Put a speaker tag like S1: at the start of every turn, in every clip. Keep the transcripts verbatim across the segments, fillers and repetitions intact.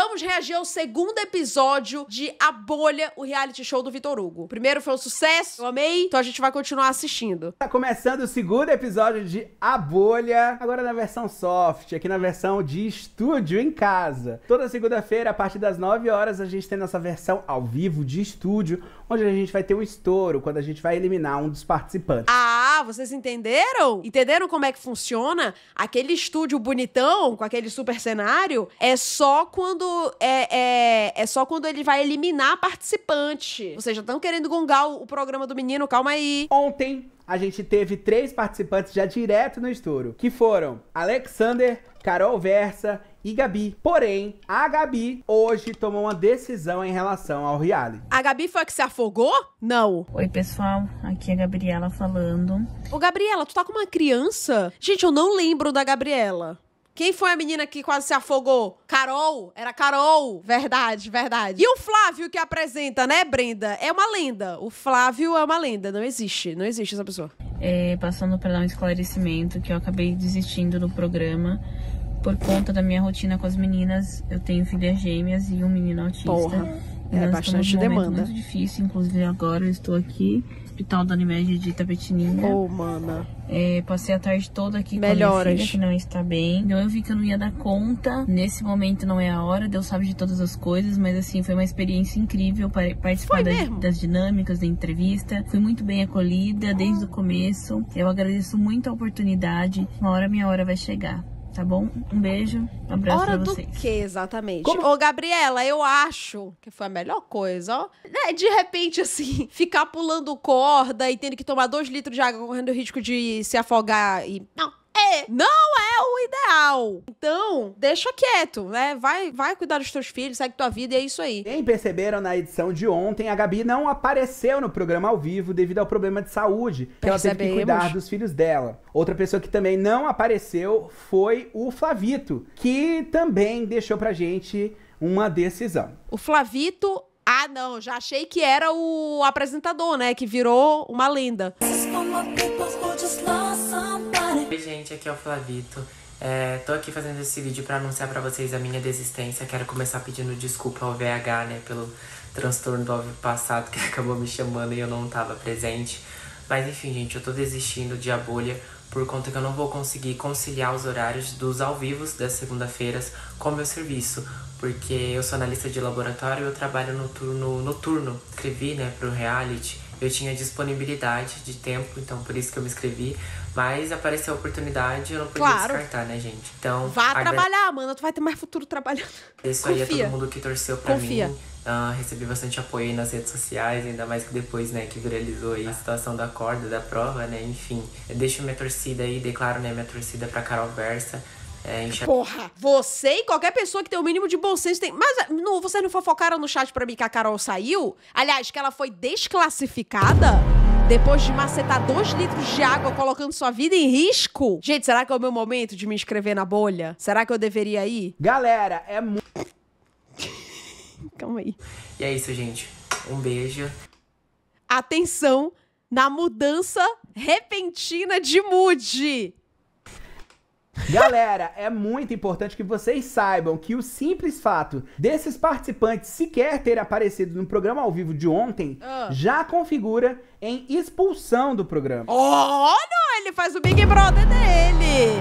S1: Vamos reagir ao segundo episódio de A Bolha, o reality show do Vitor Hugo. O primeiro foi um sucesso, eu amei, então a gente vai continuar assistindo.
S2: Tá começando o segundo episódio de A Bolha, agora na versão soft, aqui na versão de estúdio em casa. Toda segunda-feira, a partir das nove horas, a gente tem nossa versão ao vivo de estúdio, onde a gente vai ter um estouro, quando a gente vai eliminar um dos participantes.
S1: Ah, vocês entenderam? Entenderam como é que funciona? Aquele estúdio bonitão, com aquele super cenário, é só quando é, é, é só quando ele vai eliminar participante. Vocês já estão querendo gongar o, o programa do menino, calma aí.
S2: Ontem, a gente teve três participantes já direto no estouro, que foram Alexander, Carol Versa e Gabi. Porém, a Gabi hoje tomou uma decisão em relação ao reality.
S1: A Gabi foi a que se afogou? Não.
S3: Oi, pessoal. Aqui é a Gabriela falando.
S1: Ô, Gabriela, tu tá com uma criança? Gente, eu não lembro da Gabriela. Quem foi a menina que quase se afogou? Carol? Era Carol. Verdade, verdade. E o Flávio que apresenta, né, Brenda? É uma lenda. O Flávio é uma lenda. Não existe. Não existe essa pessoa.
S3: É, passando para dar um esclarecimento que eu acabei desistindo do programa por conta da minha rotina com as meninas. Eu tenho filhas gêmeas e um menino autista.
S1: Porra, é
S3: Nós
S1: bastante
S3: estamos num momento
S1: demanda.
S3: muito difícil, inclusive agora eu estou aqui no Hospital da Unimed de Itapetininga.
S1: Ô, oh, mana.
S3: É, passei a tarde toda aqui
S1: Melhoras.
S3: com a minha filha, que não está bem. Então eu vi que eu não ia dar conta. Nesse momento não é a hora, Deus sabe de todas as coisas, mas assim, foi uma experiência incrível para participar das, das dinâmicas da entrevista. Fui muito bem acolhida desde o começo. Eu agradeço muito a oportunidade. Uma hora minha hora vai chegar. Tá bom? Um beijo, um abraço
S1: Hora
S3: pra
S1: do
S3: vocês.
S1: que, exatamente?
S2: Como?
S1: Ô, Gabriela, eu acho que foi a melhor coisa, ó. Né, de repente, assim, ficar pulando corda e tendo que tomar dois litros de água, correndo o risco de se afogar e... Não, é, não é o ideal. Então, deixa quieto, né? Vai, vai cuidar dos teus filhos, segue tua vida e é isso aí.
S2: Quem perceberam na edição de ontem, a Gabi não apareceu no programa ao vivo devido ao problema de saúde, que ela teve que cuidar dos filhos dela. Outra pessoa que também não apareceu foi o Flavito, que também deixou pra gente uma decisão.
S1: O Flavito... Ah, não, já achei que era o apresentador, né? Que virou uma lenda.
S4: Oi, gente, aqui é o Flavito. É, tô aqui fazendo esse vídeo pra anunciar pra vocês a minha desistência. Quero começar pedindo desculpa ao V H, né, pelo transtorno do ao vivo passado, que acabou me chamando e eu não tava presente. Mas enfim, gente, eu tô desistindo de A Bolha por conta que eu não vou conseguir conciliar os horários dos ao vivos das segunda-feiras com o meu serviço. Porque eu sou analista de laboratório e eu trabalho no turno noturno. Escrevi, né, pro reality. Eu tinha disponibilidade de tempo, então por isso que eu me inscrevi. Mas apareceu a oportunidade e eu não podia
S1: Claro.
S4: descartar, né, gente? Então,
S1: Vá
S4: agra-
S1: trabalhar, mano. Tu vai ter mais futuro trabalhando.
S4: Isso aí é
S1: Confia.
S4: todo mundo que torceu pra
S1: Confia.
S4: mim. Uh, recebi bastante apoio aí nas redes sociais, ainda mais que depois, né, que viralizou aí a situação da corda, da prova, né, enfim. Eu deixo minha torcida aí, declaro, né, minha torcida pra Carol Versa. É, enxer...
S1: Porra, você e qualquer pessoa que tem o mínimo de bom senso tem... Mas não, vocês não fofocaram no chat pra mim que a Carol saiu? Aliás, que ela foi desclassificada depois de macetar dois litros de água colocando sua vida em risco? Gente, será que é o meu momento de me inscrever na bolha? Será que eu deveria ir?
S2: Galera, é muito...
S1: Calma aí.
S4: E é isso, gente. Um beijo.
S1: Atenção na mudança repentina de mood.
S2: Galera, é muito importante que vocês saibam que o simples fato desses participantes sequer terem aparecido no programa ao vivo de ontem
S1: Ah.
S2: já configura em expulsão do programa.
S1: Oh, não, ele faz o Big Brother dele.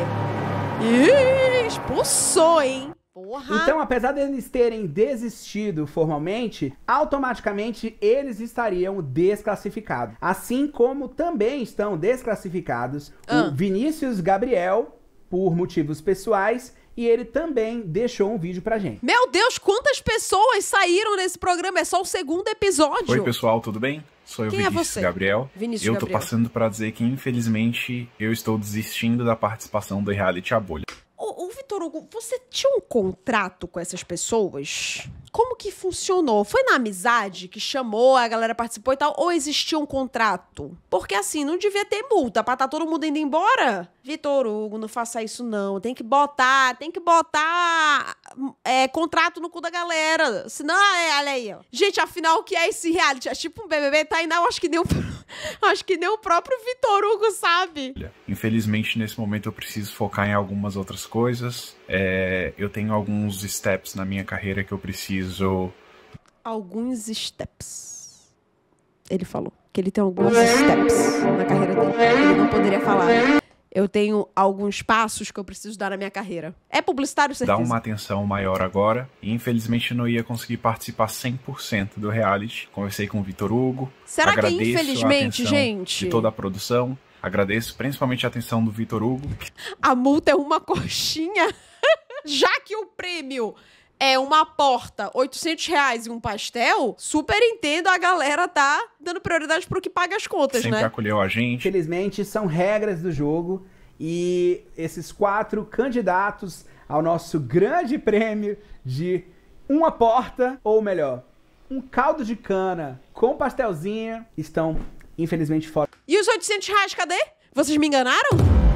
S1: Ih, expulsou, hein? Porra.
S2: Então, apesar deles terem desistido formalmente, automaticamente eles estariam desclassificados. Assim como também estão desclassificados
S1: Ah.
S2: o Vinícius Gabriel, por motivos pessoais, e ele também deixou um vídeo pra gente.
S1: Meu Deus, quantas pessoas saíram nesse programa? É só o segundo episódio.
S5: Oi, pessoal, tudo bem? Sou eu,
S1: Quem é
S5: Vinícius
S1: você?
S5: Gabriel.
S1: Vinícius
S5: eu tô
S1: Gabriel.
S5: passando pra dizer que, infelizmente, eu estou desistindo da participação do reality A Bolha.
S1: Ô, ô, Vitor Hugo, você tinha um contrato com essas pessoas? Como que funcionou? Foi na amizade que chamou, a galera participou e tal? Ou existia um contrato? Porque assim, não devia ter multa pra tá todo mundo indo embora? Vitor Hugo, não faça isso não. Tem que botar, tem que botar é, contrato no cu da galera. Senão, é, olha aí, ó. Gente, afinal, o que é esse reality? É tipo um B B B, tá? Eu acho que nem o, acho que nem o próprio Vitor Hugo sabe.
S5: Infelizmente, nesse momento, eu preciso focar em algumas outras coisas. É, eu tenho alguns steps na minha carreira que eu preciso...
S1: Alguns steps. Ele falou que ele tem alguns steps na carreira dele. Ele não poderia falar. Eu tenho alguns passos que eu preciso dar na minha carreira. É publicitário, certeza.
S5: Dá uma atenção maior agora. E infelizmente não ia conseguir participar cem por cento do reality. Conversei com o Vitor Hugo.
S1: Será
S5: Agradeço
S1: que infelizmente,
S5: a
S1: gente?
S5: de toda a produção. Agradeço principalmente a atenção do Vitor Hugo.
S1: A multa é uma coxinha? Já que o prêmio é uma porta, oitocentos reais e um pastel, super entendo a galera tá dando prioridade pro que paga as contas,
S5: Sempre
S1: né?
S5: acolheu a gente.
S2: Infelizmente, são regras do jogo e esses quatro candidatos ao nosso grande prêmio de uma porta, ou melhor, um caldo de cana com pastelzinho, estão, infelizmente, fora.
S1: E os oitocentos reais, cadê? Vocês me enganaram?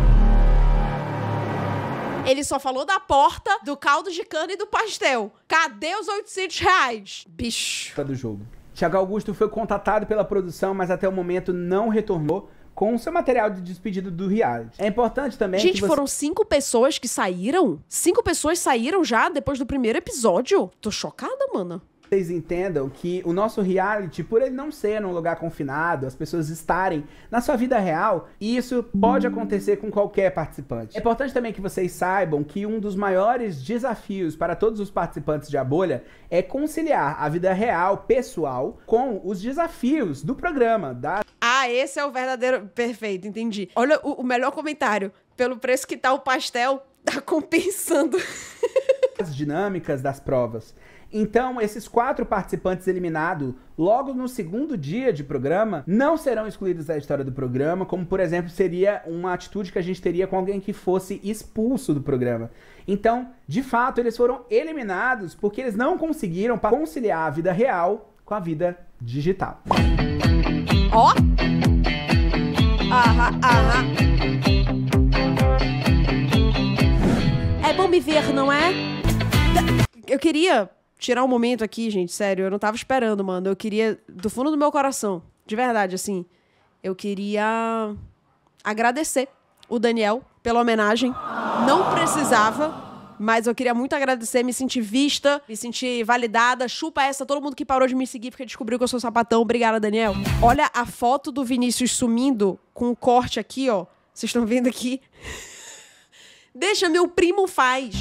S1: Ele só falou da porta, do caldo de cana e do pastel. Cadê os oitocentos reais? Bicho.
S2: Do jogo. Thiago Augusto foi contatado pela produção, mas até o momento não retornou com o seu material de despedida do reality. É importante também
S1: Gente,
S2: que você...
S1: foram cinco pessoas que saíram? Cinco pessoas saíram já depois do primeiro episódio? Tô chocada, mano.
S2: Vocês entendam que o nosso reality, por ele não ser num lugar confinado, as pessoas estarem na sua vida real, isso pode acontecer com qualquer participante. É importante também que vocês saibam que um dos maiores desafios para todos os participantes de A Bolha é conciliar a vida real, pessoal, com os desafios do programa, da...
S1: Ah, esse é o verdadeiro... Perfeito, entendi. Olha o, o melhor comentário. Pelo preço que tá o pastel, tá compensando.
S2: As dinâmicas das provas. Então, esses quatro participantes eliminados, logo no segundo dia de programa, não serão excluídos da história do programa, como, por exemplo, seria uma atitude que a gente teria com alguém que fosse expulso do programa. Então, de fato, eles foram eliminados porque eles não conseguiram conciliar a vida real com a vida digital.
S1: Ó! Aham, aham. É bom me ver, não é? Eu queria... tirar um momento aqui, gente, sério, eu não tava esperando, mano. Eu queria, do fundo do meu coração, de verdade, assim, eu queria agradecer o Daniel pela homenagem. Não precisava, mas eu queria muito agradecer, me sentir vista, me sentir validada. Chupa essa, todo mundo que parou de me seguir porque descobriu que eu sou sapatão. Obrigada, Daniel. Olha a foto do Vinícius sumindo com o corte aqui, ó. Vocês estão vendo aqui? Deixa, meu primo faz.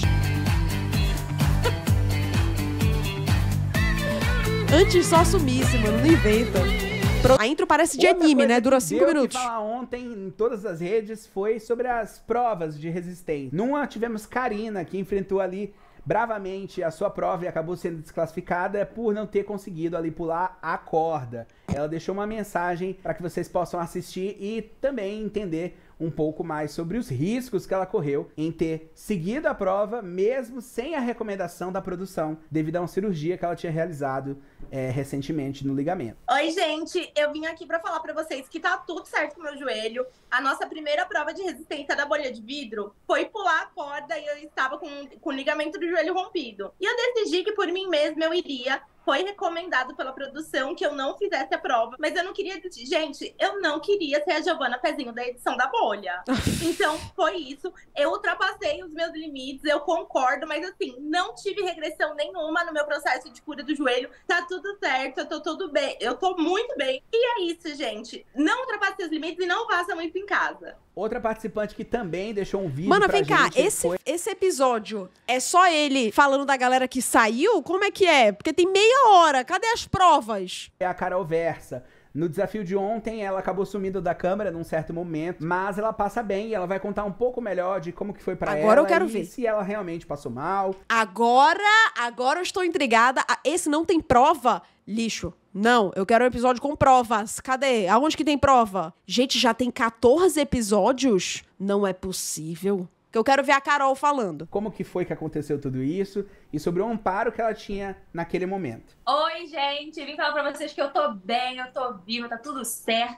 S1: Antes só sumisse, mano, não inventa. A intro parece de
S2: Outra
S1: anime, né? Dura
S2: que
S1: cinco
S2: deu
S1: minutos.
S2: Que falar ontem em todas as redes foi sobre as provas de resistência. Numa tivemos Karina, que enfrentou ali bravamente a sua prova e acabou sendo desclassificada por não ter conseguido ali pular a corda. Ela deixou uma mensagem para que vocês possam assistir e também entender um pouco mais sobre os riscos que ela correu em ter seguido a prova, mesmo sem a recomendação da produção, devido a uma cirurgia que ela tinha realizado é, recentemente no ligamento.
S6: Oi, gente, eu vim aqui pra falar pra vocês que tá tudo certo com o meu joelho. A nossa primeira prova de resistência da bolha de vidro foi pular a corda e eu estava com, com o ligamento do joelho rompido. E eu decidi que por mim mesma eu iria. Foi recomendado pela produção que eu não fizesse a prova, mas eu não queria... Gente, eu não queria ser a Giovana Pezinho da edição da bolha. Então, foi isso. Eu ultrapassei os meus limites, eu concordo, mas assim, não tive regressão nenhuma no meu processo de cura do joelho. Tá tudo certo, eu tô tudo bem. Eu tô muito bem. E é isso, gente. Não ultrapassem os limites e não façam isso em casa.
S2: Outra participante que também deixou um vídeo
S1: Mano,
S2: pra
S1: vem cá,
S2: gente
S1: esse,
S2: foi...
S1: esse episódio é só ele falando da galera que saiu? Como é que é? Porque tem meia hora, cadê as provas?
S2: É a Carol Versa. No desafio de ontem, ela acabou sumindo da câmera num certo momento, mas ela passa bem e ela vai contar um pouco melhor de como que foi pra ela.
S1: Agora eu quero
S2: e
S1: ver.
S2: Se ela realmente passou mal.
S1: Agora, agora eu estou intrigada. Esse não tem prova? Lixo. Não, eu quero um episódio com provas. Cadê? Aonde que tem prova? Gente, já tem quatorze episódios? Não é possível. Que eu quero ver a Carol falando.
S2: Como que foi que aconteceu tudo isso e sobre o amparo que ela tinha naquele momento.
S7: Oi, gente. Vim falar pra vocês que eu tô bem, eu tô viva, tá tudo certo.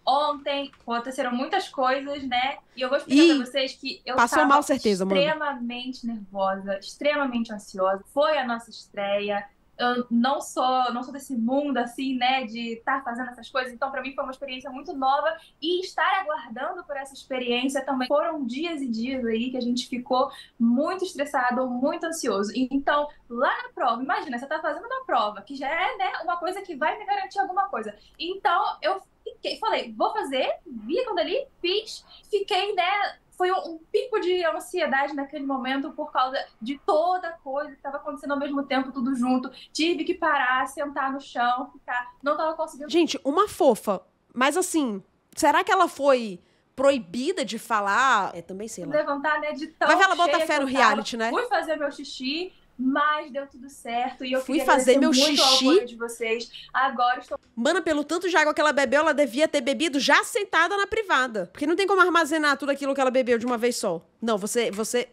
S7: Ontem aconteceram muitas coisas, né? E eu vou explicar
S1: Ih,
S7: pra vocês que eu
S1: passou
S7: tava
S1: mal, certeza, mano.
S7: extremamente nervosa, extremamente ansiosa. Foi a nossa estreia. Eu não sou, não sou desse mundo, assim, né, de estar fazendo essas coisas. Então, pra mim, foi uma experiência muito nova. E estar aguardando por essa experiência também. Foram dias e dias aí que a gente ficou muito estressado, muito ansioso. Então, lá na prova, imagina, você tá fazendo uma prova, que já é, né, uma coisa que vai me garantir alguma coisa. Então, eu fiquei, falei, vou fazer, vi aquilo dali, fiz, fiquei, né... Foi um, um pico de ansiedade naquele momento por causa de toda a coisa que estava acontecendo ao mesmo tempo, tudo junto. Tive que parar, sentar no chão, ficar... Não tava conseguindo...
S1: Gente, uma fofa. Mas assim, será que ela foi proibida de falar? É, também sei lá.
S7: Levantar, né, de tão
S1: Vai ver, ela bota
S7: cheia
S1: fé
S7: que
S1: no
S7: eu tava.
S1: reality, né?
S7: Fui fazer meu xixi, mas deu tudo certo. E eu
S1: Fui
S7: queria
S1: fazer
S7: agradecer
S1: meu
S7: muito
S1: xixi.
S7: ao apoio de vocês. Agora estou...
S1: Mana, pelo tanto de água que ela bebeu, ela devia ter bebido já sentada na privada. Porque não tem como armazenar tudo aquilo que ela bebeu de uma vez só. Não, você... você...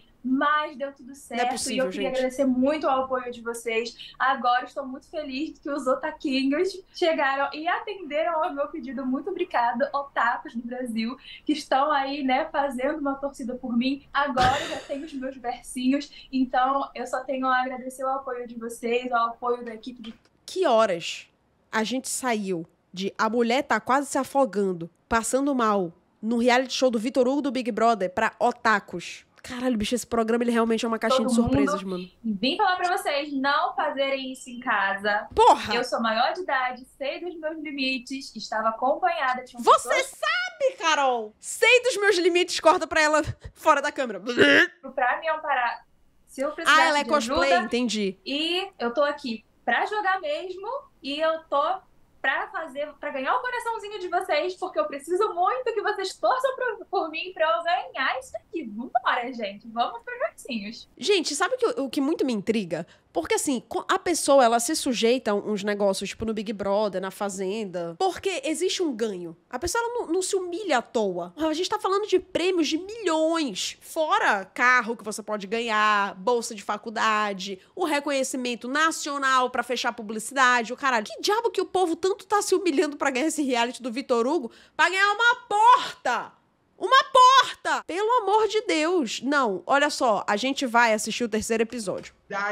S7: Mas deu tudo certo.
S1: Não é possível,
S7: e eu queria
S1: gente.
S7: agradecer muito ao apoio de vocês. Agora estou muito feliz que os otaquinhos chegaram e atenderam ao meu pedido. Muito obrigada, otakus do Brasil, que estão aí, né, fazendo uma torcida por mim. Agora eu já tenho os meus versinhos. Então, eu só tenho a agradecer o apoio de vocês, ao apoio da equipe de...
S1: Que horas a gente saiu de a mulher tá quase se afogando, passando mal, no reality show do Vitor Hugo do Big Brother pra otakus? Caralho, bicho, esse programa ele realmente é uma caixinha
S7: Todo
S1: de surpresas,
S7: mundo.
S1: mano.
S7: Vim falar pra vocês não fazerem isso em casa.
S1: Porra!
S7: Eu sou maior de idade, sei dos meus limites, estava acompanhada. Tinha
S1: Você
S7: pessoas
S1: sabe, Carol! Sei dos meus limites, corta pra ela fora da câmera.
S7: pra me amparar se eu precisasse
S1: Ah, ela é
S7: de
S1: cosplay,
S7: ajuda.
S1: entendi.
S7: E eu tô aqui pra jogar mesmo e eu tô pra fazer, pra ganhar o coraçãozinho de vocês, porque eu preciso muito que vocês torçam por, por mim pra eu ganhar isso aqui. Vambora, gente. Vamos pros versinhos.
S1: Gente, sabe o que, o que muito me intriga? Porque, assim, a pessoa, ela se sujeita a uns negócios, tipo no Big Brother, na Fazenda, porque existe um ganho. A pessoa, ela não, não se humilha à toa. A gente tá falando de prêmios de milhões. Fora carro que você pode ganhar, bolsa de faculdade, o reconhecimento nacional pra fechar publicidade, o caralho. Que diabo que o povo tanto tá se humilhando pra ganhar esse reality do Vitor Hugo pra ganhar uma porta? Uma porta! Pelo amor de Deus. Não, olha só, a gente vai assistir o terceiro episódio.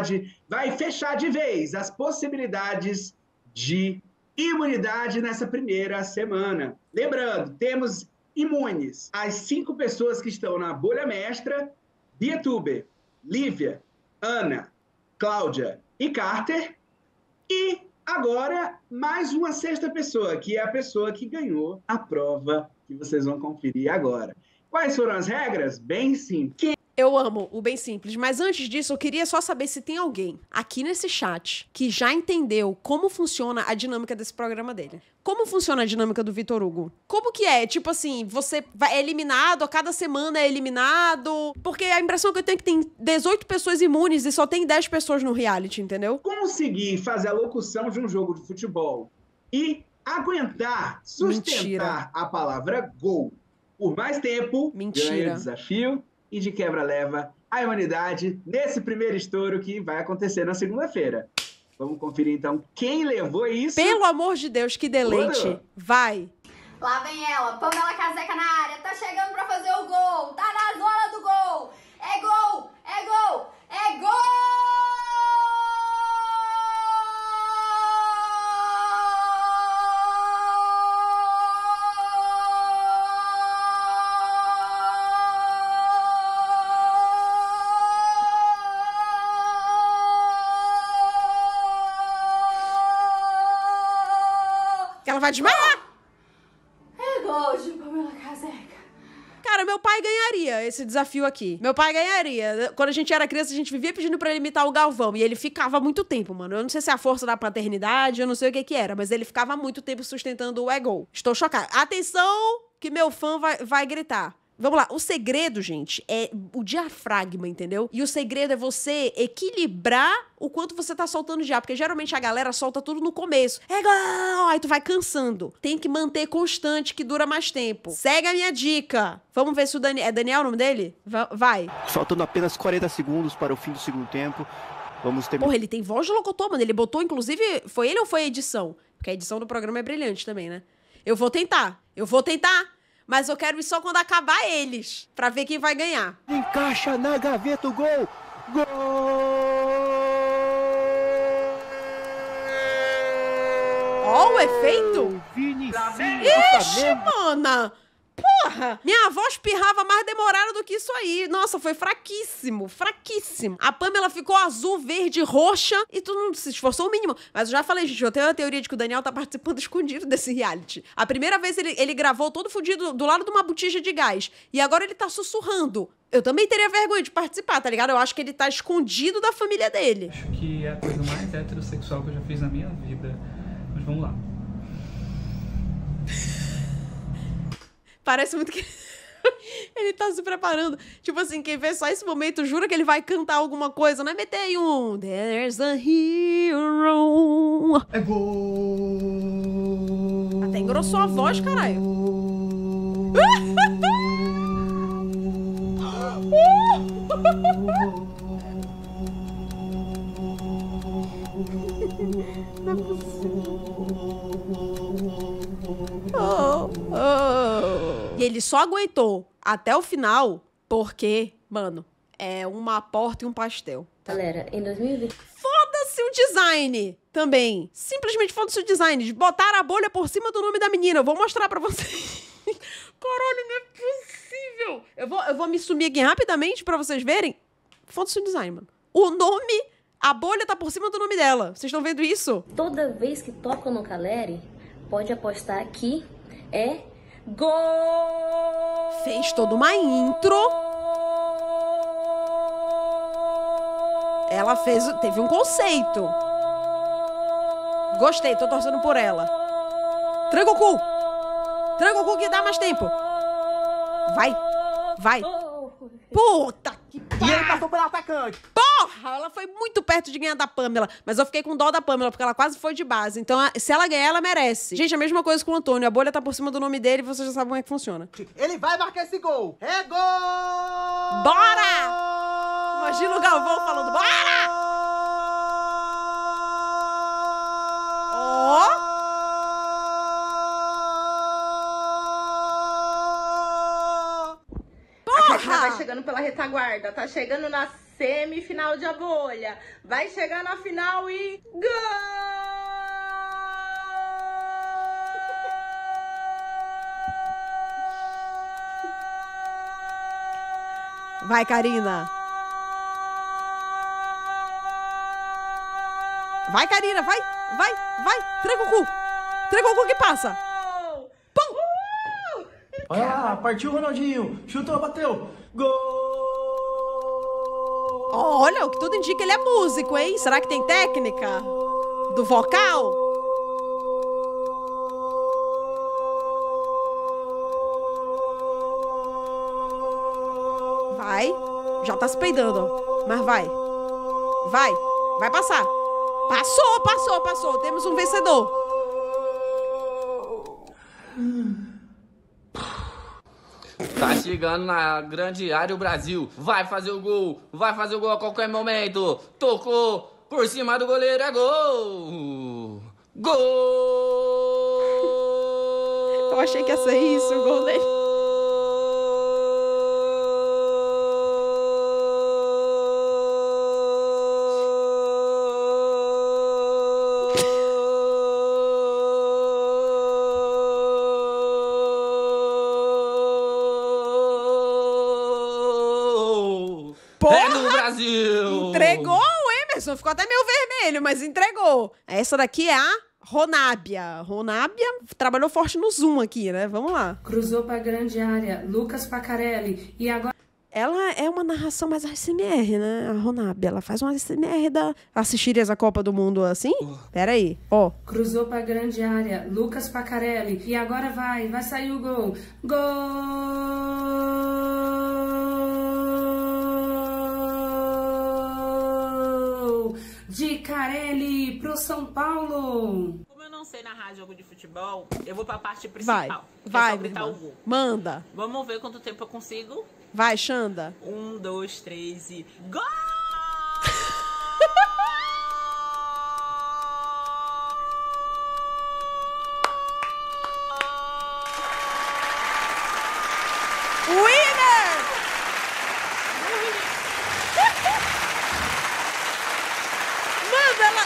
S2: Vai fechar de vez as possibilidades de imunidade nessa primeira semana. Lembrando, temos imunes as cinco pessoas que estão na bolha mestra: Bietuber, Lívia, Ana, Cláudia e Carter. E agora, mais uma sexta pessoa, que é a pessoa que ganhou a prova que vocês vão conferir agora. Quais foram as regras? Bem simples.
S1: Eu amo o bem simples, mas antes disso eu queria só saber se tem alguém aqui nesse chat que já entendeu como funciona a dinâmica desse programa dele. Como funciona a dinâmica do Vitor Hugo? Como que é? Tipo assim, você vai é eliminado, a cada semana é eliminado? Porque a impressão que eu tenho é que tem dezoito pessoas imunes e só tem dez pessoas no reality, entendeu?
S2: Conseguir fazer a locução de um jogo de futebol e aguentar, sustentar Mentira. a palavra gol por mais tempo,
S1: Mentira.
S2: ganha o desafio e de quebra leva a imunidade nesse primeiro estouro que vai acontecer na segunda-feira. Vamos conferir então quem levou isso.
S1: Pelo amor de Deus, que deleite.
S2: Tudo.
S1: Vai.
S8: Lá vem ela, Pamela Caseca na área, tá chegando pra fazer o gol, tá na zona do gol. É gol, é gol, é gol!
S1: Ela vai desmaiar.
S8: É gol de Pamela Caseca.
S1: Cara, meu pai ganharia esse desafio aqui. Meu pai ganharia. Quando a gente era criança, a gente vivia pedindo pra ele imitar o Galvão. E ele ficava muito tempo, mano. Eu não sei se é a força da paternidade, eu não sei o que que era. Mas ele ficava muito tempo sustentando o é gol. Estou chocada. Atenção, que meu fã vai, vai gritar. Vamos lá, o segredo, gente, é o diafragma, entendeu? E o segredo é você equilibrar o quanto você tá soltando de ar, porque geralmente a galera solta tudo no começo. É igual, aí tu vai cansando. Tem que manter constante, que dura mais tempo. Segue a minha dica. Vamos ver se o Daniel... É Daniel o nome dele? Vai.
S9: Faltando apenas quarenta segundos para o fim do segundo tempo. Vamos terminar.
S1: Porra, ele tem voz de locutor, mano. Ele botou, inclusive... Foi ele ou foi a edição? Porque a edição do programa é brilhante também, né? Eu vou tentar. Eu vou tentar. Mas eu quero ir só quando acabar eles. Pra ver quem vai ganhar.
S9: Encaixa na gaveta o gol. Gol!
S1: Ó, o efeito. Ixi,
S9: Ixi,
S1: mana. Porra! Minha avó espirrava mais demorado do que isso aí. Nossa, foi fraquíssimo, fraquíssimo. A Pamela ficou azul, verde, roxa e tu não se esforçou o mínimo. Mas eu já falei, gente, eu tenho a teoria de que o Daniel tá participando escondido desse reality. A primeira vez ele, ele gravou todo fudido do lado de uma botija de gás. E agora ele tá sussurrando. Eu também teria vergonha de participar, tá ligado? Eu acho que ele tá escondido da família dele.
S10: Acho que é a coisa mais heterossexual que eu já fiz na minha vida. Mas vamos lá.
S1: Parece muito que ele tá se preparando. Tipo assim, quem vê só esse momento jura que ele vai cantar alguma coisa. Não é meter aí um There's a hero.
S10: É gol!
S1: Até engrossou a voz, caralho. Não é possível. Oh, oh. E ele só aguentou até o final porque, mano, é uma porta e um pastel.
S3: Galera, em dois mil e vinte...
S1: Foda-se o design também. Simplesmente foda-se o design. De botar a bolha por cima do nome da menina. Eu vou mostrar pra vocês. Caralho, não é possível. Eu vou, eu vou me sumir aqui rapidamente pra vocês verem. Foda-se o design, mano. O nome, a bolha tá por cima do nome dela. Vocês estão vendo isso?
S3: Toda vez que tocam no Caleri, pode apostar que é gol!
S1: Fez toda uma intro. Ela fez, teve um conceito. Gostei, tô torcendo por ela. Tranca o cu. Tranca o cu que dá mais tempo. Vai, vai. Puta que pariu.
S9: E ele passou pelo atacante.
S1: Porra, ela foi muito perto de ganhar da Pamela. Mas eu fiquei com dó da Pamela, porque ela quase foi de base. Então, se ela ganhar, ela merece. Gente, a mesma coisa com o Antônio. A bolha tá por cima do nome dele e vocês já sabem como é que funciona.
S9: Ele vai marcar esse gol. É gol!
S1: Bora! Imagina o Galvão falando, bora! Ó! Oh.
S6: Vai chegando pela retaguarda, tá chegando na semifinal de A Bolha, vai chegar na final e gol!
S1: Vai, Karina. Vai, Karina, vai, vai, vai. Tranca o cu. Tranca o cu que passa. Pum!
S10: Olha lá, partiu o Ronaldinho. Chutou, bateu. Gol!
S1: Olha, o que tudo indica, ele é músico, hein? Será que tem técnica? Do vocal? Vai. Já tá se peidando, ó. Mas vai. Vai. Vai passar. Passou, passou, passou. Temos um vencedor.
S11: Tá chegando na grande área o Brasil. Vai fazer o gol. Vai fazer o gol a qualquer momento. Tocou por cima do goleiro. É gol. Gol.
S1: Eu achei que ia ser isso, o gol dele.
S11: É no Brasil!
S1: Entregou o Emerson, ficou até meio vermelho, mas entregou. Essa daqui é a Ronábia. Ronábia trabalhou forte no Zoom aqui, né? Vamos lá.
S12: Cruzou pra grande área, Lucas Pacarelli, e agora...
S1: Ela é uma narração mais A S M R, né? A Ronábia, ela faz uma A S M R da... Assistirias a Copa do Mundo assim? Oh. Pera aí, ó.
S12: Cruzou pra grande área, Lucas Pacarelli, e agora vai, vai sair o gol. Gol! De Carelli pro São Paulo.
S13: Como eu não sei narrar jogo de futebol, eu vou pra parte principal.
S1: Vai, vai,
S13: gritar o gol.
S1: Manda.
S13: Vamos ver quanto tempo eu consigo.
S1: Vai, Xanda.
S13: Um, dois, três e... Gol!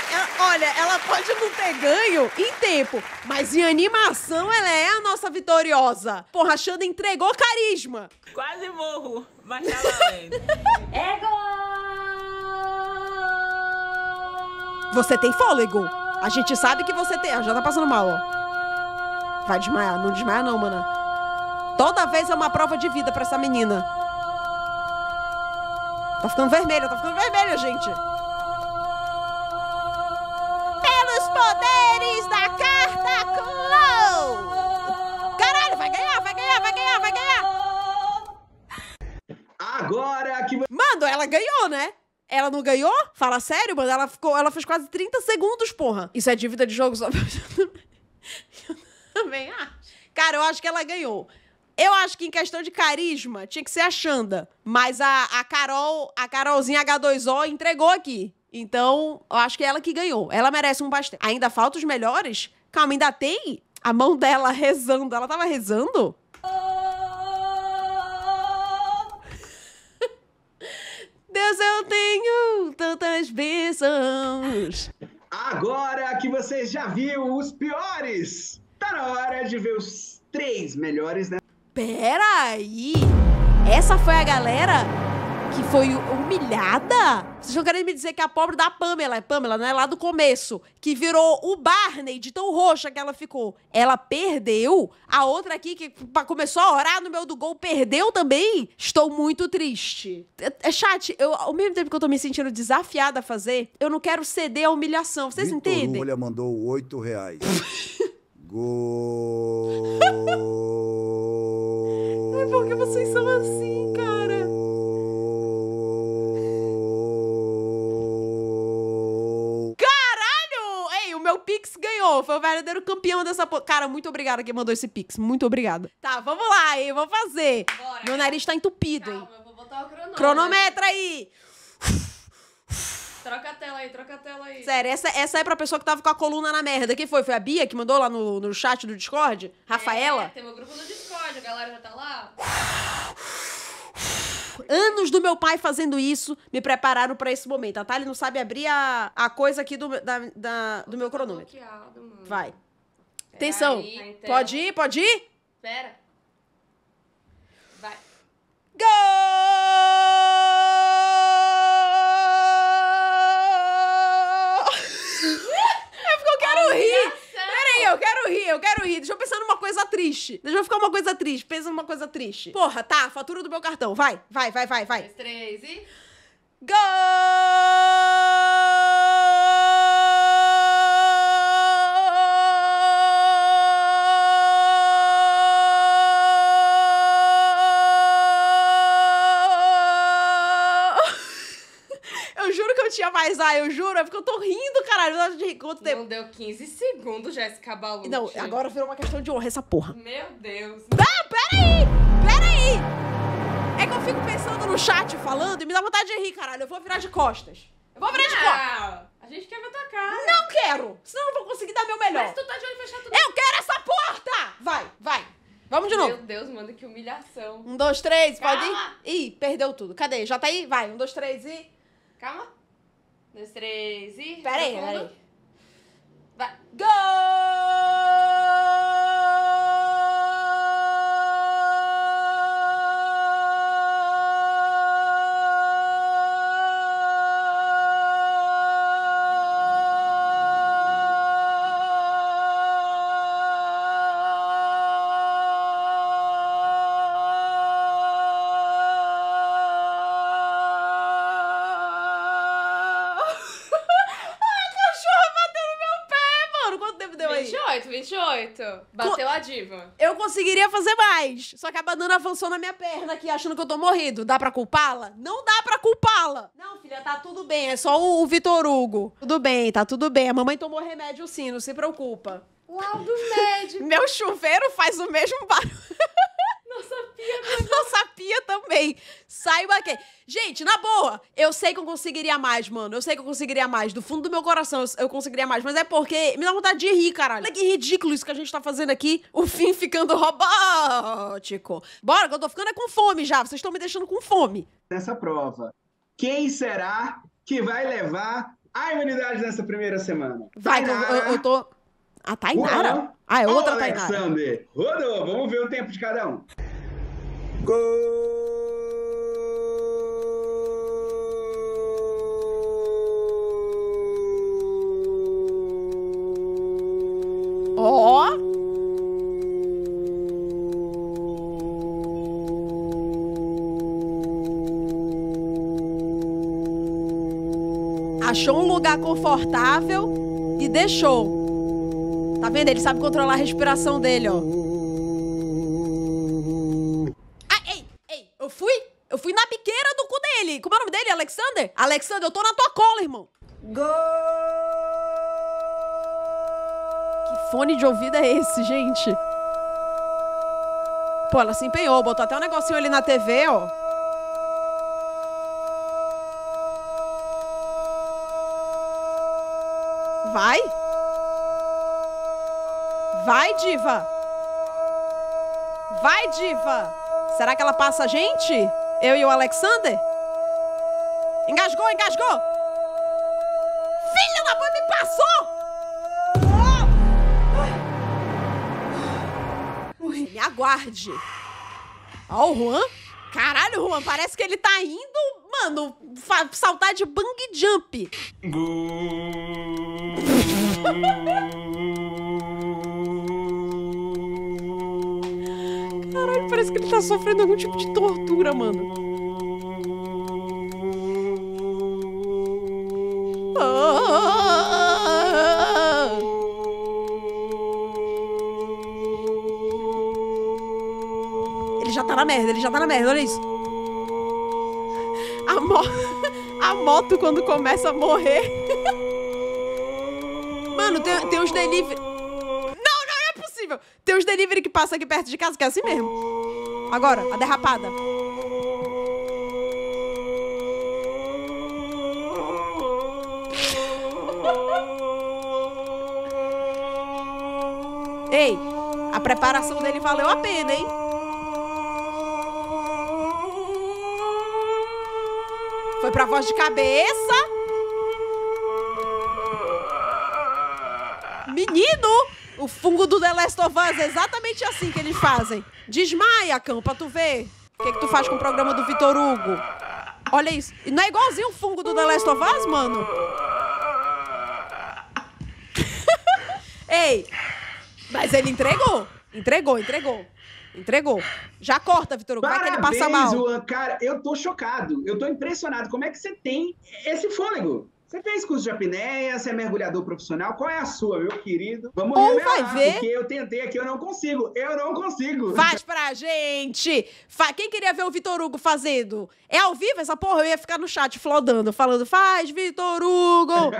S1: ela, olha, ela pode não ter ganho em tempo, mas em animação ela é a nossa vitoriosa. Porra, a Xanda entregou carisma.
S13: Quase morro, mas tá valendo.
S7: É gol!
S1: Você tem fôlego. A gente sabe que você tem. Ah, já tá passando mal, ó. Vai desmaiar. Não desmaia não, mana. Toda vez é uma prova de vida pra essa menina. Tá ficando vermelha, tá ficando vermelha, gente. Pelos poderes da carta Clow! Caralho, vai ganhar, vai ganhar, vai ganhar, vai ganhar!
S14: Agora que...
S1: Mano, ela ganhou, né? Ela não ganhou? Fala sério, mano. Ela, ficou, ela fez quase trinta segundos, porra. Isso é dívida de jogo só. Eu também acho. Cara, eu acho que ela ganhou. Eu acho que em questão de carisma, tinha que ser a Xanda. Mas a, a Carol, a Carolzinha H dois O entregou aqui. Então, eu acho que é ela que ganhou. Ela merece um pastel. Ainda falta os melhores? Calma, ainda tem a mão dela rezando. Ela tava rezando? Deus, eu tenho tantas bênçãos.
S14: Agora que você já viu os piores, tá na hora de ver os três melhores, né?
S1: Peraí! Essa foi a galera que foi humilhada? Vocês estão querendo me dizer que a pobre da Pamela, é Pamela, né? Lá do começo, que virou o Barney de tão roxa que ela ficou. Ela perdeu? A outra aqui que começou a orar no meio do gol perdeu também? Estou muito triste. É, chat, eu, ao mesmo tempo que eu tô me sentindo desafiada a fazer, eu não quero ceder à humilhação. Vocês
S15: Vitor
S1: entendem?
S15: Olha mandou oito reais. Gol!
S1: Ai, por que vocês são assim, cara? Meu Pix ganhou, foi o verdadeiro campeão dessa... Po... Cara, muito obrigada quem mandou esse Pix, muito obrigada. Tá, vamos lá, hein, vou fazer. Bora, meu nariz tá entupido,
S16: calma,
S1: hein.
S16: Eu vou botar o cronômetro.
S1: Cronometra aí.
S16: Troca a tela aí, troca a tela aí.
S1: Sério, essa, essa é pra pessoa que tava com a coluna na merda. Quem foi? Foi a Bia que mandou lá no, no chat do Discord? Rafaela?
S16: É, tem meu grupo no Discord, a galera já tá lá.
S1: Anos do meu pai fazendo isso me prepararam pra esse momento. A Thali não sabe abrir a, a coisa aqui do, da, da, do meu cronômetro.
S16: Mano.
S1: Vai. Atenção.
S16: Aí, tá
S1: pode ir, pode ir?
S16: Pera. Vai.
S1: Gol! É porque eu quero rir. Peraí, eu quero rir, eu quero rir. Deixa eu pensar numa coisa triste. Deixa eu ficar uma coisa triste. Pensa numa coisa triste. Porra, tá, fatura do meu cartão. Vai, vai, vai, vai, vai.
S16: Dois, três e...
S1: Gol! Eu juro que eu tinha mais A, eu juro. É porque eu tô rindo, caralho. Eu de quanto tempo?
S16: Não deu quinze segundos, Jéssica Balucci.
S1: Não, agora virou uma questão de honra essa porra.
S16: Meu Deus.
S1: Ah, peraí! Peraí! É que eu fico pensando no chat falando e me dá vontade de rir, caralho. Eu vou virar de costas. Eu vou virar de costas.
S16: A gente quer ver tua cara.
S1: Não quero! Senão eu não vou conseguir dar meu melhor.
S16: Mas tu tá de olho fechado tudo.
S1: Eu quero essa porta! Vai, vai. Vamos de novo.
S16: Meu Deus, mano, que humilhação.
S1: Um, dois, três,
S16: Calma.
S1: pode ir? Ih, perdeu tudo. Cadê? Já tá aí? Vai, um, dois, três e...
S16: Calma. Dois, três e...
S1: Pera aí,
S16: Profundo.
S1: pera aí.
S16: Vai. vinte e oito. Bateu a diva.
S1: Eu conseguiria fazer mais. Só que a banana avançou na minha perna aqui, achando que eu tô morrendo. Dá pra culpá-la? Não dá pra culpá-la. Não, filha, tá tudo bem. É só o, o Vitor Hugo. Tudo bem, tá tudo bem. A mamãe tomou remédio sim, não se preocupa.
S16: Laudo médico.
S1: Meu chuveiro faz o mesmo barulho.
S16: Nossa pia também.
S1: Nossa pia também. Saiba que... Gente, na boa, eu sei que eu conseguiria mais, mano. Eu sei que eu conseguiria mais. Do fundo do meu coração, eu conseguiria mais. Mas é porque me dá vontade de rir, caralho. Olha que ridículo isso que a gente tá fazendo aqui. O fim ficando robótico. Bora, que eu tô ficando é com fome já. Vocês estão me deixando com fome.
S14: Nessa prova, quem será que vai levar a imunidade nessa primeira semana?
S1: Vai, eu, eu, eu tô... A Tainara?
S14: Juan
S1: Ah, é outra
S14: ou
S1: Tainara.
S14: Alexander? Rodou, vamos ver o tempo de cada um.
S1: Ó! Achou um lugar confortável e deixou. Tá vendo? Ele sabe controlar a respiração dele, ó. Ah, ei, ei, eu fui, eu fui na biqueira do cu dele. Como é o nome dele? Alexander? Alexander, eu tô na tua cola, irmão. Gol! Que fone de ouvido é esse, gente? Pô, ela se empenhou, botou até um negocinho ali na T V, ó. Vai? Vai, diva! Vai, diva! Será que ela passa a gente? Eu e o Alexander? Engasgou, engasgou! Filha da mãe, me passou! Me aguarde. Ó o Juan. Caralho, Juan, parece que ele tá indo, mano, saltar de bungee jump. Caralho, parece que ele tá sofrendo algum tipo de tortura, mano. Ah! Ele já tá na merda, ele já tá na merda, olha isso. A, mo a moto quando começa a morrer. Mano, tem, tem uns delivery... Não, não é possível. Tem uns delivery que passam aqui perto de casa, que é assim mesmo. Agora, a derrapada. Ei, a preparação dele valeu a pena, hein? Foi pra voz de cabeça. Menino, o fungo do The Last of Us é exatamente assim que eles fazem. Desmaia, cão, pra tu ver. O que, que tu faz com o programa do Vitor Hugo? Olha isso. E não é igualzinho o fungo do The Last of Us, mano? Ei, mas ele entregou. Entregou, entregou. Entregou. Já corta, Vitor Hugo. Vai que ele passa mal.
S14: Juan, cara, eu tô chocado. Eu tô impressionado. Como é que você tem esse fôlego? Você fez curso de apneia, você é mergulhador profissional. Qual é a sua, meu querido? Vamos
S1: Ou
S14: revelar,
S1: vai ver.
S14: Porque eu tentei aqui, eu não consigo. Eu não consigo.
S1: Faz pra gente. Fa Quem queria ver o Vitor Hugo fazendo? É ao vivo essa porra? Eu ia ficar no chat flodando, falando, faz, Vitor Hugo.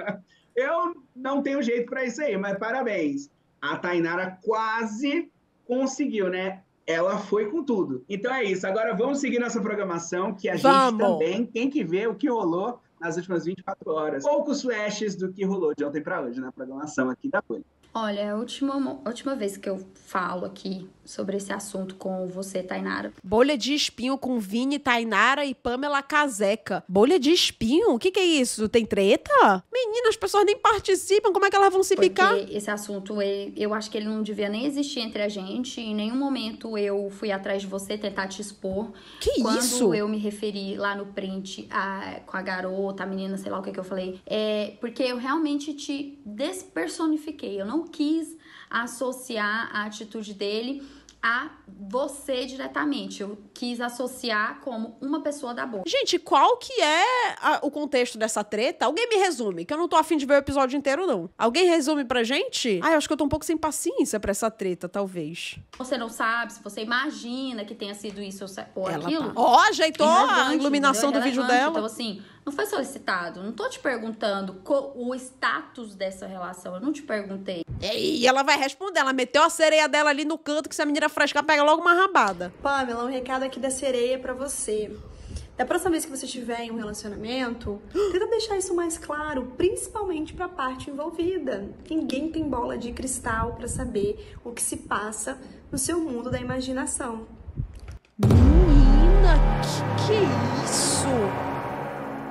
S14: Eu não tenho jeito pra isso aí, mas parabéns. A Tainara quase conseguiu, né? Ela foi com tudo. Então é isso. Agora vamos seguir nossa programação, que a
S1: vamos.
S14: gente também tem que ver o que rolou nas últimas vinte e quatro horas. Poucos flashes do que rolou de ontem para hoje na programação aqui da Folha.
S15: Olha, a última, a última vez que eu falo aqui sobre esse assunto com você, Tainara.
S1: Bolha de espinho com Vini, Tainara e Pamela Caseca. Bolha de espinho? O que que é isso? Tem treta? Menina, as pessoas nem participam. Como é que elas vão se
S15: Porque
S1: picar?
S15: Esse assunto, ele, eu acho que ele não devia nem existir entre a gente. Em nenhum momento eu fui atrás de você tentar te expor.
S1: Que
S15: Quando
S1: isso?
S15: Quando eu me referi lá no print a, com a garota, a menina, sei lá o que que eu falei. É porque eu realmente te despersonifiquei. Eu não quis associar a atitude dele a você diretamente. Eu quis associar como uma pessoa da boca.
S1: Gente, qual que é a, o contexto dessa treta? Alguém me resume, que eu não tô afim de ver o episódio inteiro, não. Alguém resume pra gente? Ah, eu acho que eu tô um pouco sem paciência pra essa treta, talvez.
S15: Você não sabe, se você imagina que tenha sido isso ou
S1: Ela
S15: aquilo.
S1: Ó, tá. oh, ajeitou
S15: relevante,
S1: a iluminação do vídeo dela.
S15: Então, assim, não foi solicitado. Não tô te perguntando o status dessa relação. Eu não te perguntei.
S1: E ela vai responder. Ela meteu a sereia dela ali no canto, que se a menina frescar, pega logo uma rabada.
S17: Pamela, um recado aqui da sereia pra você. Da próxima vez que você estiver em um relacionamento, tenta deixar isso mais claro, principalmente pra parte envolvida. Ninguém tem bola de cristal pra saber o que se passa no seu mundo da imaginação.
S1: Menina, que que é isso?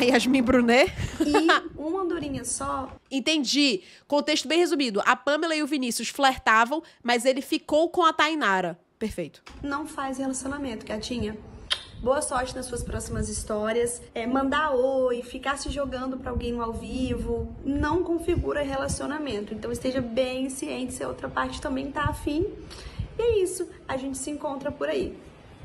S1: A Yasmin Brunet.
S17: E uma andorinha só.
S1: Entendi. Contexto bem resumido. A Pamela e o Vinícius flertavam, mas ele ficou com a Tainara. Perfeito.
S17: Não faz relacionamento, gatinha. Boa sorte nas suas próximas histórias. É, mandar oi, ficar se jogando pra alguém no ao vivo, não configura relacionamento. Então esteja bem ciente se a outra parte também tá afim. E é isso, a gente se encontra por aí.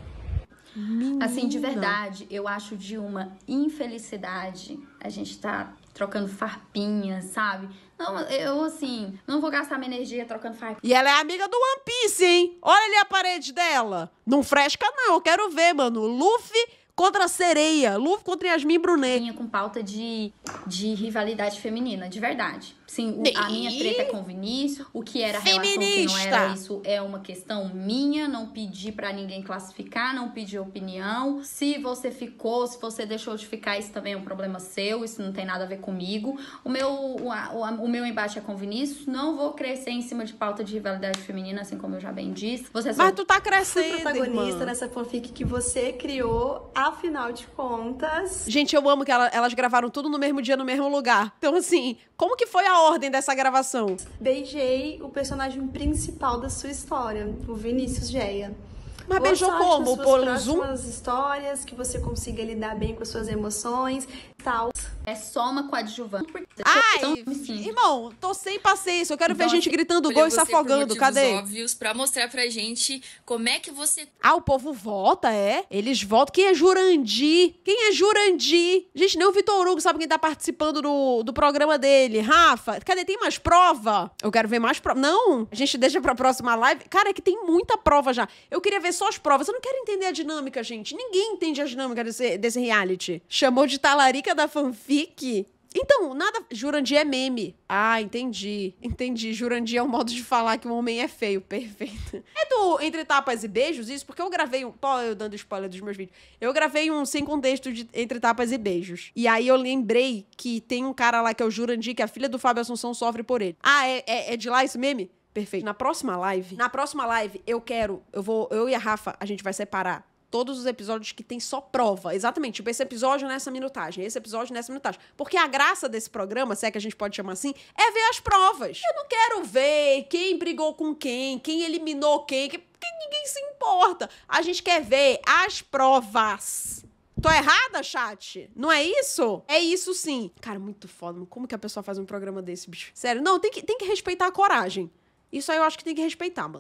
S15: Menina. Assim, de verdade, eu acho de uma infelicidade a gente tá trocando farpinhas, sabe? Não, eu, assim, não vou gastar minha energia trocando farpinha.
S1: E ela é amiga do One Piece, hein? Olha ali a parede dela. Não fresca, não. Eu quero ver, mano. Luffy contra a sereia. Luffy contra Yasmin Brunet.
S15: Com pauta de, de rivalidade feminina, de verdade. Sim, o, a minha treta é com o Vinícius. O que era
S1: Feminista.
S15: relação, o que não era, isso é uma questão minha. Não pedi pra ninguém classificar, não pedi opinião. Se você ficou, se você deixou de ficar, isso também é um problema seu. Isso não tem nada a ver comigo. O meu, o, o, o meu embate é com o Vinícius. Não vou crescer em cima de pauta de rivalidade feminina, assim como eu já bem disse. Você
S1: Mas tu tá crescendo,
S17: Fui protagonista
S1: irmã.
S17: nessa fanfic que você criou, afinal de contas.
S1: Gente, eu amo que ela, elas gravaram tudo no mesmo dia, no mesmo lugar. Então, assim, como que foi a ordem dessa gravação?
S17: Beijei o personagem principal da sua história, o Vinícius Geia.
S1: Mas
S17: Boa
S1: beijou
S17: sorte
S1: como?
S17: nas suas
S1: Pôr um
S17: próximas histórias, que você consiga lidar bem com as suas emoções, tal.
S15: É só uma coadjuvante.
S1: Ai, irmão, tô sem paciência. Eu quero
S18: Então,
S1: ver gente
S18: assim,
S1: gritando
S18: escolheu
S1: gol e se
S18: você por
S1: afogando.
S18: motivos
S1: Cadê?
S18: óbvios pra mostrar pra gente como é que você...
S1: Ah, o povo vota, é? Eles votam. Quem é Jurandir? Quem é Jurandir? Gente, nem o Vitor Hugo sabe quem tá participando do, do programa dele. Rafa, cadê? Tem mais prova? Eu quero ver mais prova. Não, a gente deixa pra próxima live. Cara, é que tem muita prova já. Eu queria ver só as provas. Eu não quero entender a dinâmica, gente. Ninguém entende a dinâmica desse, desse reality. Chamou de talarica da fanfic? Então, nada... Jurandir é meme. Ah, entendi. Entendi. Jurandir é um modo de falar que um homem é feio. Perfeito. É do Entre Tapas e Beijos isso? Porque eu gravei um... Pô, eu dando spoiler dos meus vídeos. Eu gravei um sem contexto de Entre Tapas e Beijos. E aí eu lembrei que tem um cara lá que é o Jurandir, que a filha do Fábio Assunção sofre por ele. Ah, é, é, é de lá esse meme? Perfeito. Na próxima live... Na próxima live, eu quero... Eu vou... Eu e a Rafa, a gente vai separar todos os episódios que tem só prova. Exatamente. Tipo, esse episódio nessa minutagem, esse episódio nessa minutagem. Porque a graça desse programa, se é que a gente pode chamar assim, é ver as provas. Eu não quero ver quem brigou com quem, quem eliminou quem, que, que ninguém se importa. A gente quer ver as provas. Tô errada, chat? Não é isso? É isso sim. Cara, muito foda. Como que a pessoa faz um programa desse, bicho? Sério, não, tem que, tem que respeitar a coragem. Isso aí eu acho que tem que respeitar, mano.